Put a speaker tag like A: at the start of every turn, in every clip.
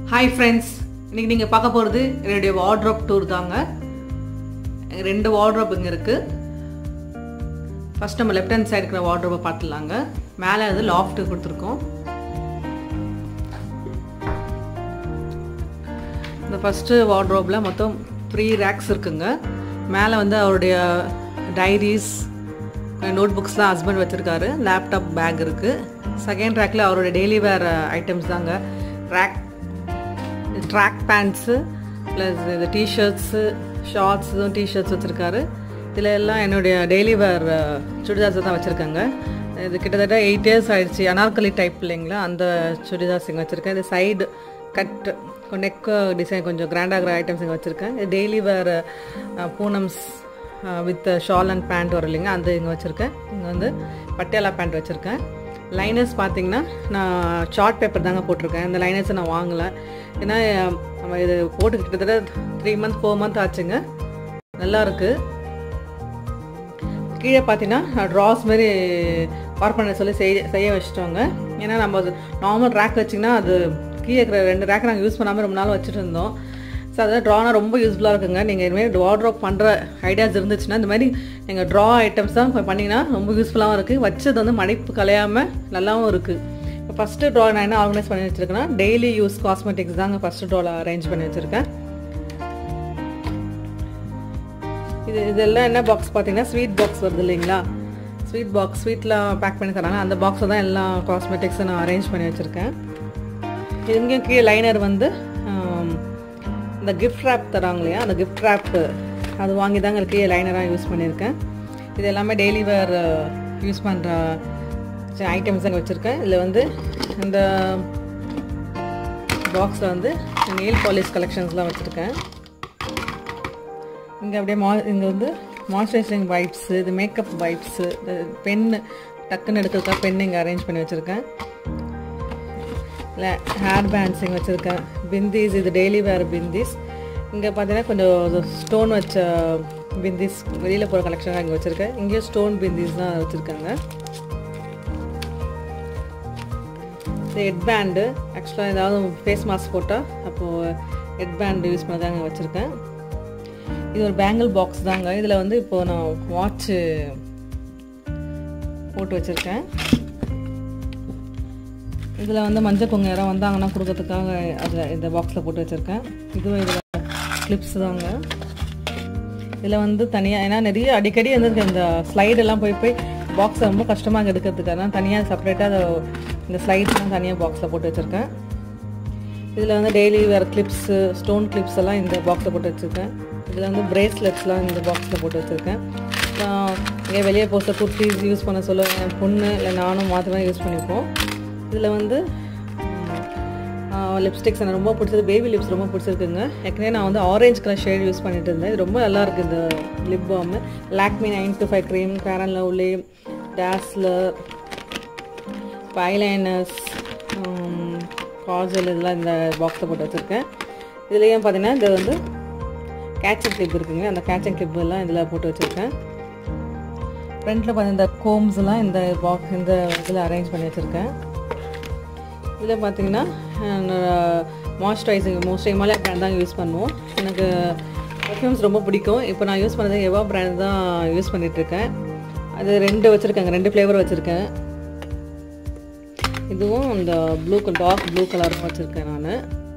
A: Hi friends, இன்னைக்கு நீங்க பார்க்க போறது என்னுடைய வார்ட்ரோப் டூர் தாங்க. ரெண்டு வார்ட்ரோப் இங்க இருக்கு. ஃபர்ஸ்ட் நம்ம லெஃப்ட் ஹேண்ட் சைடு இருக்கிற வார்ட்ரோபை பார்த்துலாங்க. மேலே அது லாஃப்ட் கொடுத்துருக்கோம். இந்த ஃபர்ஸ்ட் வார்ட்ரோப்ல மொத்தம் 3 ரேக்ஸ் இருக்குங்க. மேலே வந்து அவருடைய டைரிஸ், நோட் புக்ஸ்லாம் ஹஸ்பண்ட் வச்சிருக்காரு. லேப்டாப் பேக் இருக்கு. செகண்ட் ரேக்ல அவருடைய டெய்லி வேர் ஐட்டம்ஸ் தாங்க. ட்ராக் பேண்ட்ஸு ப்ளஸ் இது டிஷர்ட்ஸு, ஷார்ட்ஸும் டிஷர்ட்ஸ் வச்சுருக்காரு. இதில் எல்லாம் என்னுடைய டெய்லி வேர் சுடிதார்ஸை தான் வச்சுருக்காங்க. இது கிட்டத்தட்ட 8 years ஆகிடுச்சு. அனார்கலி டைப் இல்லைங்களா, அந்த சுடிதார்ஸ் இங்கே வச்சுருக்கேன். இது சைடு கட் நெக் டிசைன் கொஞ்சம் கிராண்டாகிற ஐட்டம்ஸ் இங்கே வச்சுருக்கேன். இது டெய்லி வேர் பூனம்ஸ் வித் ஷால் அண்ட் பேண்ட் வரும் இல்லைங்க, அந்த இங்கே வச்சுருக்கேன். இங்கே வந்து பட்டியாலா பேண்ட் வச்சுருக்கேன். லைனர்ஸ் பார்த்தீங்கன்னா நான் சார்ட் பேப்பர் தாங்க போட்டிருக்கேன். இந்த லைனர்ஸை நான் வாங்கலை, ஏன்னா நம்ம இது போட்டு கிட்டத்தட்ட 3 months 4 months ஆச்சுங்க. நல்லாயிருக்கு. கீழே பார்த்தீங்கன்னா ட்ராஸ் மாரி வார் பண்ண சொல்லி செய்ய வச்சுட்டோங்க. ஏன்னா நம்ம நார்மல் ரேக் வச்சிங்கன்னா அது கீழே இருக்கிற 2 ரேக் நாங்கள் யூஸ் பண்ணாமல் ரொம்ப நாள் வச்சுட்டு இருந்தோம். ஸோ அதெல்லாம் ட்ரானா ரொம்ப யூஸ்ஃபுல்லாக இருக்குங்க. நீங்கள் இதுமாதிரி வார்ட்ரோப் பண்ணுற ஐடியாஸ் இருந்துச்சுன்னா இந்த மாதிரி நீங்கள் ட்ரா ஐட்டம்ஸ் தான் பண்ணிங்கன்னா ரொம்ப யூஸ்ஃபுல்லாகவும் இருக்குது. வச்சது வந்து மடிப்பு கலையாமல் நல்லாவும் இருக்குது. இப்போ ஃபஸ்ட்டு ட்ரா நான் என்ன ஆர்கனைஸ் பண்ணி வச்சுருக்கேன்னா டெய்லி யூஸ் காஸ்மெட்டிக்ஸ் தாங்க ஃபஸ்ட்டு ட்ராவில் அரேஞ்ச் பண்ணி வச்சுருக்கேன். இதெல்லாம் என்ன பாக்ஸ் பார்த்தீங்கன்னா ஸ்வீட் பாக்ஸ் வருது இல்லைங்களா, ஸ்வீட் பாக்ஸ் ஸ்வீட்டில் பேக் பண்ணி தராங்க. அந்த பாக்ஸில் தான் எல்லா காஸ்மெட்டிக்ஸும் நான் அரேஞ்ச் பண்ணி வச்சுருக்கேன். இங்கேயும் கீழே லைனர் வந்து இந்த கிஃப்ட் ரேப் தராங்க இல்லையா, அந்த கிஃப்ட் ரேப்பு அது வாங்கி தாங்க கீழே லைனராக யூஸ் பண்ணியிருக்கேன். இது எல்லாமே டெய்லி வேர் யூஸ் பண்ணுற ஐட்டம்ஸ் தாங்க வச்சுருக்கேன். இதில் வந்து இந்த பாக்ஸில் வந்து நெயில் பாலிஷ் கலெக்ஷன்ஸ்லாம் வச்சுருக்கேன். இங்கே அப்படியே இங்கே வந்து மாய்ஸ்சரைசிங் வைப்ஸு, இது மேக்கப் வைப்ஸு, பென்னு டக்குன்னு எடுக்கிறதுக்காக பென் இங்கே அரேஞ்ச் பண்ணி வச்சுருக்கேன். இல்லை ஹேர் பேண்ட்ஸ் இங்கே வச்சுருக்கேன். பிந்திஸ், இது டெய்லி வேர் பிந்திஸ். இங்கே பார்த்தீங்கன்னா கொஞ்சம் ஸ்டோன் வச்ச பிந்திஸ் வெளியில் போகிற கலெக்ஷனாக இங்கே வச்சுருக்கேன். இங்கேயும் ஸ்டோன் பிந்திஸ் தான் வச்சுருக்காங்க. இது ஹெட் பேண்டு, ஆக்சுவலாக ஏதாவது ஃபேஸ் மாஸ்க் போட்டால் அப்போது ஹெட் பேண்டு யூஸ் பண்ண தாங்க வச்சுருக்கேன். இது ஒரு பேங்கிள் பாக்ஸ் தாங்க. இதில் வந்து இப்போது நான் வாட்ச்சு போட்டு வச்சுருக்கேன். இதில் வந்து மஞ்சள் குங்க யாராவது வந்தாங்கன்னா கொடுக்கறதுக்காக அதில் இந்த பாக்ஸில் போட்டு வச்சுருக்கேன். இதுவும் இதில் கிளிப்ஸ் தாங்க. இதில் வந்து தனியாக, ஏன்னா நிறைய அடிக்கடி வந்து இந்த ஸ்லைடெல்லாம் போய் பாக்ஸை ரொம்ப கஷ்டமாக எடுக்கிறதுக்கு, அதனால் தனியாக செப்பரேட்டாக அதை இந்த ஸ்லைட்ஸ்லாம் தனியாக பாக்ஸில் போட்டு வச்சுருக்கேன். இதில் வந்து டெய்லி வேறு கிளிப்ஸு, ஸ்டோன் கிளிப்ஸ் எல்லாம் இந்த பாக்ஸில் போட்டு வச்சுருக்கேன். இதில் வந்து பிரேஸ்லெட்ஸ்லாம் இந்த பாக்ஸில் போட்டு வச்சுருக்கேன். இங்கே வெளியே போஸ்ட் குர்த்திஸ் யூஸ் பண்ண சொல்ல என் பொண்ணு இல்லை நானும் மாத்திரமே யூஸ் பண்ணிப்போம். இதில் வந்து லிப்ஸ்டிக்ஸ் எனக்கு ரொம்ப பிடிச்சது, பேபி லிப்ஸ் ரொம்ப பிடிச்சிருக்குங்க. ஏற்கனவே நான் வந்து ஆரஞ்ச் கலர் ஷேட் யூஸ் பண்ணிட்டு இருந்தேன். இது ரொம்ப நல்லாயிருக்கு. இந்த lip balm Lakme 925 cream, Fair and Lovely, dazzler, eyeliners, kajal, இதெல்லாம் இந்த பாக்ஸில் போட்டு வச்சுருக்கேன். இதுலேயும் பார்த்தீங்கன்னா இது வந்து கேச்சிங் கிளிப் இருக்குங்க. அந்த கேச்சிங் கிளிப் எல்லாம் இதில் போட்டு வச்சுருக்கேன். ஃப்ரண்ட்டில் பார்த்தீங்கன்னா இந்த கோம்ஸ்லாம் இந்த பாக்ஸ் இந்த இதில் அரேஞ்ச் பண்ணி வச்சுருக்கேன். இதில் பார்த்தீங்கன்னா மாய்ஸ்சரைசிங் மோஸ்ட்லி ஹிமாலயா பிராண்ட் தான் யூஸ் பண்ணுவோம். எனக்கு பர்ஃப்யூம்ஸ் ரொம்ப பிடிக்கும். இப்போ நான் யூஸ் பண்ணது எவா பிராண்ட் தான் யூஸ் பண்ணிகிட்ருக்கேன். அது 2 வச்சுருக்கேங்க, 2 ஃப்ளேவர் வச்சுருக்கேன். இதுவும் இந்த டார்க் ப்ளூ கலரும் வச்சுருக்கேன் நான்.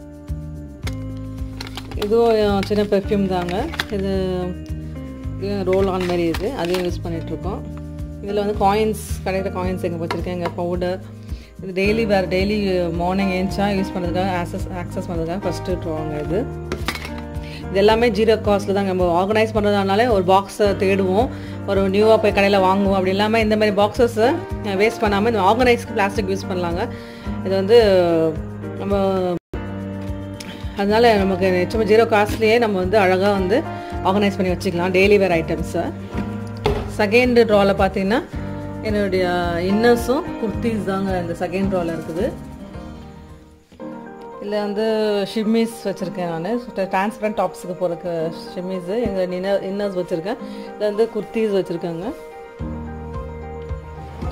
A: இதுவும் சின்ன பெர்ஃப்யூம் தாங்க. இது ரோல் ஆன் மாதிரி இது, அதையும் யூஸ் பண்ணிகிட்ருக்கோம். இதில் வந்து காயின்ஸ், கிடைக்கிற காயின்ஸ் எங்கே வச்சுருக்கேன். இங்கே பவுடர், இது டெய்லி வேறு டெய்லி மார்னிங் ஏஞ்சா யூஸ் பண்ணுறதுக்காக ஆக்சஸ் பண்ணுறதுக்காக ஃபஸ்ட்டு ட்ராங்க. இது எல்லாமே ஜீரோ காஸ்ட்டில் தாங்க. நம்ம ஆர்கனைஸ் பண்ணுறதுனால ஒரு பாக்ஸை தேடுவோம், ஒரு நியூவாக போய் கடையில் வாங்குவோம். அப்படி இல்லாமல் இந்த மாதிரி பாக்ஸஸை வேஸ்ட் பண்ணாமல் இந்த ஆர்கனைஸ்க்கு பிளாஸ்டிக் யூஸ் பண்ணலாங்க. இது வந்து நம்ம அதனால் நமக்கு நிச்சயமாக ஜீரோ காஸ்ட்லேயே நம்ம வந்து அழகாக வந்து ஆர்கனைஸ் பண்ணி வச்சுக்கலாம் டெய்லி வேர் ஐட்டம்ஸை. செகண்ட் ட்ராவில் பார்த்தீங்கன்னா என்னுடைய இன்னர்ஸும் குர்த்திஸ் தாங்க இந்த செகண்ட் ட்ராவில் இருக்குது. இதில் வந்து ஷிம்மிஸ் வச்சுருக்கேன் நான், டிரான்ஸ்பரண்ட் டாப்ஸுக்கு போகிறக்கு ஷிம்மிஸு, எங்கள் இன்னர்ஸ் வச்சுருக்கேன். இதில் வந்து குர்த்திஸ் வச்சுருக்காங்க.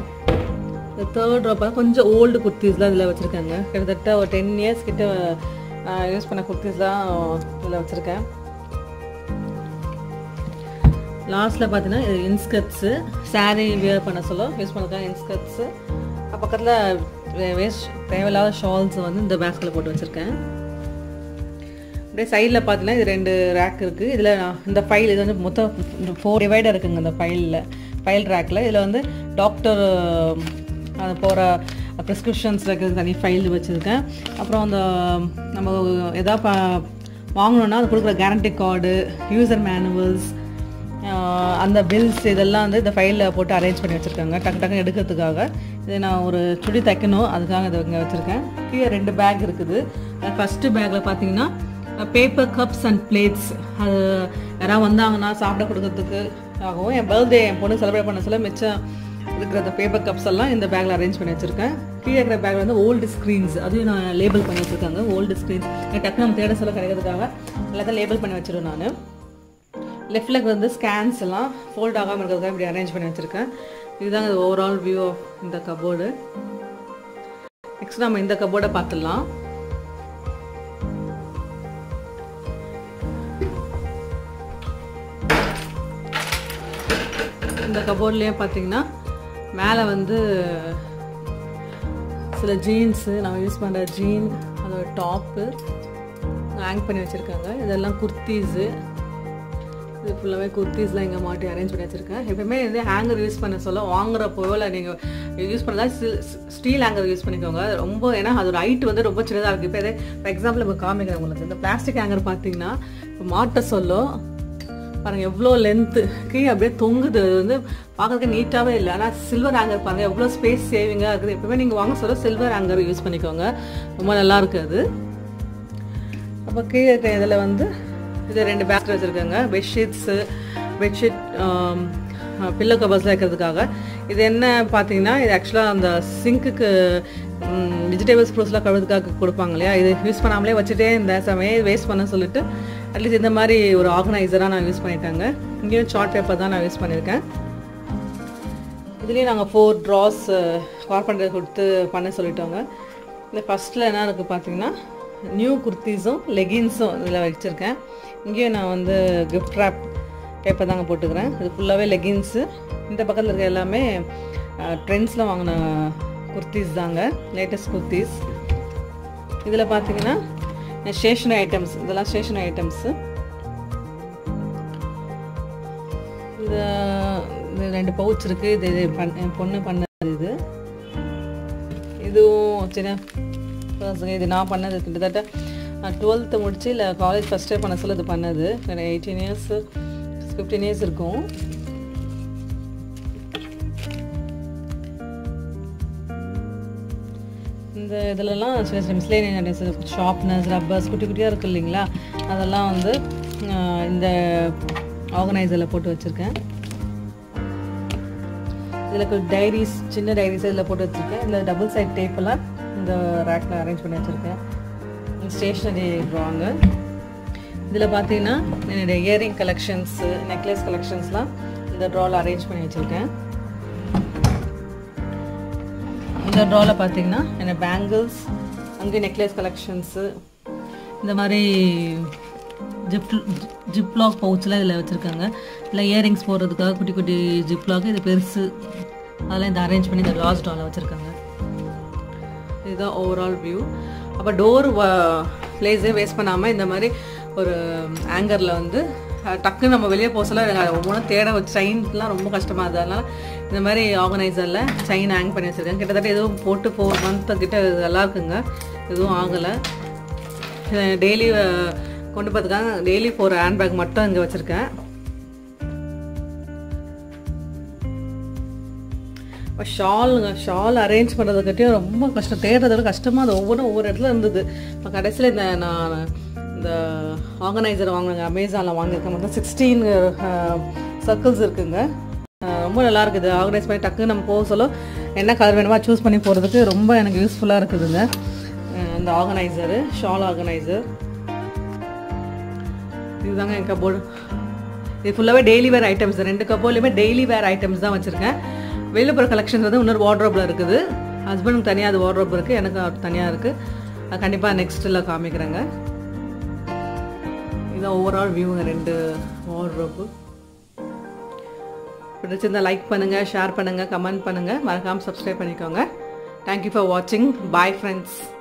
A: இந்த தேர்ட் ட்ரா கொஞ்சம் ஓல்டு குர்த்திஸ்லாம் இதில் வச்சுருக்காங்க. கிட்டத்தட்ட ஒரு 10 years கிட்ட யூஸ் பண்ண குர்த்திஸ் தான் இதில் வச்சுருக்கேன். லாஸ்ட்டில் பார்த்தீங்கன்னா இது இன்ஸ்கர்ட்ஸு, சாரீ வியர் பண்ண சொல்ல யூஸ் பண்ணிருக்கேன் இன்ஸ்கர்ட்ஸு. பக்கத்தில் வேஸ்ட் தேவையில்லாத ஷால்ஸ் வந்து இந்த பேஸ்கில் போட்டு வச்சுருக்கேன். அப்படியே சைடில் பார்த்தீங்கன்னா இது 2 ரேக் இருக்குது. இதில் இந்த ஃபைல் இது வந்து மொத்தம் 4 டிவைடர் இருக்குங்க இந்த ஃபைல் ரேக்கில். இதில் வந்து டாக்டர் அது போகிற ப்ரிஸ்கிரிப்ஷன்ஸ் வைக்கிறது தனி ஃபைல் வச்சுருக்கேன். அப்புறம் அந்த நம்ம எதாவது வாங்கணுன்னா அது கொடுக்குற கேரண்டி கார்டு, யூசர் மேனுவல்ஸ், அந்த பில்ஸ் இதெல்லாம் வந்து இந்த ஃபைலில் போட்டு அரேஞ்ச் பண்ணி வச்சுருக்காங்க டக்கு எடுக்கிறதுக்காக. இது நான் ஒரு சுடி தைக்கணும், அதுக்காக இதை இங்கே வச்சுருக்கேன். கீழே 2 பேக் இருக்குது. ஃபஸ்ட்டு பேக்கில் பார்த்தீங்கன்னா பேப்பர் கப்ஸ் அண்ட் பிளேட்ஸ், அது யாராவது வந்தாங்கன்னா சாப்பிட கொடுக்கறதுக்கு ஆகும். என் பர்த்டே என் பொண்ணு செலிப்ரேட் பண்ண சொல்ல மிச்சம் இருக்கிற அந்த பேப்பர் கப்ஸ் எல்லாம் இந்த பேக்கில் அரேஞ்ச் பண்ணி வச்சுருக்கேன். கீழே இருக்கிற பேக்கில் வந்து ஓல்டு ஸ்க்ரீன்ஸ், அதையும் நான் லேபிள் பண்ணி வச்சுருக்காங்க. ஓல்டு ஸ்க்ரீன்ஸ் டக்கு நம்ம தேட சொல்ல கிடைக்கிறதுக்காக எல்லாத்தையும் லேபிள் பண்ணி வச்சுருவேன் நான். லெஃப்டில் வந்து ஸ்கேன்ஸ் எல்லாம் ஃபோல்ட் ஆகாமல் இருக்கிறதுக்காக இப்படி அரேஞ்ச் பண்ணி வச்சுருக்கேன். இதுதாங்க ஓவரால் வியூ ஆஃப் இந்த கபோர்டு. நெக்ஸ்ட் நம்ம இந்த கபோர்டை பார்த்துடலாம். இந்த கபோர்ட்லேயே பார்த்தீங்கன்னா மேலே வந்து சில ஜீன்ஸு, நம்ம யூஸ் பண்ணுற ஜீன், அதோட டாப்பு ஹேங் பண்ணி வச்சுருக்காங்க. இதெல்லாம் குர்த்தீஸு, இது ஃபுல்லாகவே குர்த்தீஸ்லாம் இங்கே மாட்டி அரேஞ்ச் பண்ணி வச்சுருக்கேன். எப்பவுமே வந்து ஹேங்கர் யூஸ் பண்ண சொல்ல வாங்குறப்போ இல்லை நீங்கள் யூஸ் பண்ணுறதா ஸ்டீல் ஹேங்கர் யூஸ் பண்ணிக்கோங்க. ரொம்ப ஏன்னா அதோட ஹைட் வந்து ரொம்ப சின்னதாக இருக்குது. இப்போ ஃபார் எக்ஸாம்பிள் இப்போ காமிக்கிறேன் உங்களுக்கு. இந்த பிளாஸ்டிக் ஹேங்கர் பார்த்தீங்கன்னா இப்போ மாட்ட சொல்ல பாருங்கள் எவ்வளோ லென்த்து கீழே அப்படியே தொங்குது. அது வந்து பார்க்குறதுக்கு நீட்டாகவே இல்லை. ஆனால் சில்வர் ஹேங்கர் பாருங்கள் எவ்வளோ ஸ்பேஸ் சேவிங்காக இருக்குது. எப்பவுமே நீங்கள் வாங்க சொல்ல சில்வர் ஹேங்கர் யூஸ் பண்ணிக்கோங்க, ரொம்ப நல்லாயிருக்கு அது. அப்போ கீழே இதில் வந்து இது 2 பேஸ்கெட் வச்சுருக்காங்க. பெட்ஷீட் பில்லோ கவர்ஸ்லாம் வைக்கிறதுக்காக. இது என்ன பார்த்தீங்கன்னா இது ஆக்சுவலாக அந்த சிங்க்குக்கு வெஜிடபிள்ஸ் ஃப்ரூட்ஸ்லாம் கழுவுறதுக்காக கொடுப்பாங்க இல்லையா, இது யூஸ் பண்ணாமலே வச்சுட்டே இந்த சமயம் வேஸ்ட் பண்ண சொல்லிட்டு அட்லீஸ்ட் இந்த மாதிரி ஒரு ஆர்கனைசராக நான் யூஸ் பண்ணிட்டேங்க. இங்கேயும் சார்ட் பேப்பர் தான் நான் யூஸ் பண்ணியிருக்கேன். இதுலேயும் நாங்கள் 4 ட்ராஸ் கார்பெண்டர் கொடுத்து பண்ண சொல்லிட்டோங்க. இந்த ஃபஸ்ட்டில் என்ன இருக்குது பார்த்தீங்கன்னா நியூ குர்த்திஸும் லெகின்ஸும் இதில் வச்சுருக்கேன். இங்கேயும் நான் வந்து கிஃப்ட் ரேப் பேப்பர் தாங்க போட்டுக்கிறேன். இது ஃபுல்லாகவே லெகின்ஸு. இந்த பக்கத்தில் இருக்க எல்லாமே ட்ரெண்ட்ஸில் வாங்கின குர்த்திஸ் தாங்க, லேட்டஸ்ட் குர்த்திஸ். இதில் பார்த்தீங்கன்னா ஸ்டேஷனரி ஐட்டம்ஸ், இதெல்லாம் ஸ்டேஷனரி ஐட்டம்ஸு. இது 2 பவுச் இருக்குது. இது என் பொண்ணு பண்ணது. இதுவும் சின்ன இது நான் பண்ணது கிட்டத்தட்ட 12th முடிச்சு இல்லை காலேஜ் ஃபஸ்ட் இயர் பண்ண சொல்ல இது பண்ணது. 18 இயர்ஸ் 15 இயர்ஸ் இருக்கும். இந்த இதிலலாம் சின்ன சின்ன மிஸ்லேனியஸ் ஷார்ப்னஸ், ரப்பர்ஸ் குட்டி குட்டியாக இருக்குது இல்லைங்களா, அதெல்லாம் வந்து இந்த ஆர்கனைசரில் போட்டு வச்சுருக்கேன். இதில் டைரிஸ், சின்ன டைரிஸ் இதில் போட்டு வச்சுருக்கேன். இதில் டபுள் சைட் டேப்பெல்லாம் இந்த ரேக்கில் அரேஞ்ச் பண்ணி வச்சுருக்கேன். ஸ்டேஷ்னரி ட்ராங்க. இதில் பார்த்தீங்கன்னா என்னுடைய இயரிங் கலெக்ஷன்ஸு, நெக்லஸ் கலெக்ஷன்ஸ்லாம் இந்த ட்ராவில் அரேஞ்ச் பண்ணி வச்சுருக்கேன். இந்த ட்ராவில் பார்த்தீங்கன்னா என்ன பேங்கிள்ஸ், அங்கே நெக்லஸ் கலெக்ஷன்ஸு, இந்த மாதிரி ஜிப்லாக் பவுச்செலாம் இதில் வச்சுருக்காங்க. இல்லை இயரிங்ஸ் போடுறதுக்காக குட்டி குட்டி ஜிப்லாக், இது பெருசு, அதெல்லாம் இந்த அரேஞ்ச் பண்ணி இந்த லாஸ்ட் ட்ராவில் வச்சுருக்காங்க. இதுதான் ஓவரால் வியூ. அப்போ டோர் பிளேஸே வேஸ்ட் பண்ணாமல் இந்த மாதிரி ஒரு ஆங்கரில் வந்து டக்குன்னு நம்ம வெளியே போக சொல்ல ஒவ்வொன்றும் தேட வச்சு செயின்லாம் ரொம்ப கஷ்டமாக இருந்தது. அதனால் இந்த மாதிரி ஆர்கனைசரில் செயின் ஹேங் பண்ணி வச்சுருக்கேன். கிட்டத்தட்ட எதுவும் போட்டு 4 month கிட்ட நல்லா இருக்குங்க, எதுவும் ஆகலை. டெய்லி கொண்டு பார்த்துக்காங்க. டெய்லி 4 ஹேண்ட்பேக் மட்டும் இங்கே வச்சுருக்கேன். ஷால் அரேஞ்ச் பண்ணுறதுக்கிட்டையும் ரொம்ப கஷ்டம், தேடுறதோட கஷ்டமாக அது ஒவ்வொரு இடத்துல இருந்தது. இப்போ கடைசியில் நான் இந்த ஆர்கனைசர் வாங்கினேங்க, அமேசானில் வாங்கியிருக்கேன். மொத்தம் 16 சர்க்கிள்ஸ் இருக்குங்க. ரொம்ப நல்லா இருக்குது. ஆர்கனைஸ் பண்ணி டக்குன்னு நம்ம போக சொல்ல என்ன கலர் வேணுமா சூஸ் பண்ணி போகிறதுக்கு ரொம்ப எனக்கு யூஸ்ஃபுல்லாக இருக்குதுங்க இந்த ஆர்கனைசரு, ஷால் ஆர்கனைசர். இதுதாங்க என் கபோர்டு. இது ஃபுல்லாகவே டெய்லி வேர் ஐட்டம்ஸ். 2 கபோர்ட்லேயுமே டெய்லி வேர் ஐட்டம்ஸ் தான் வச்சுருக்கேன். வெளியில் போகிற கலெக்ஷன்ஸ் வந்து இன்னொரு வார்ட்ரோப்பில் இருக்குது. ஹஸ்பண்டுக்கு தனியாக அது வார்ட்ரோப் இருக்குது, எனக்கு தனியாக இருக்குது. கண்டிப்பாக நெக்ஸ்ட்டில் காமிக்கிறேங்க. இதான் ஓவரால் வியூங்க 2 வார்ட்ரோப்பு. பிடிச்சிருந்தால் லைக் பண்ணுங்கள், ஷேர் பண்ணுங்கள், கமெண்ட் பண்ணுங்கள், மறக்காமல் சப்ஸ்கிரைப் பண்ணிக்கோங்க. தேங்க்யூ ஃபார் வாட்சிங். Bye friends.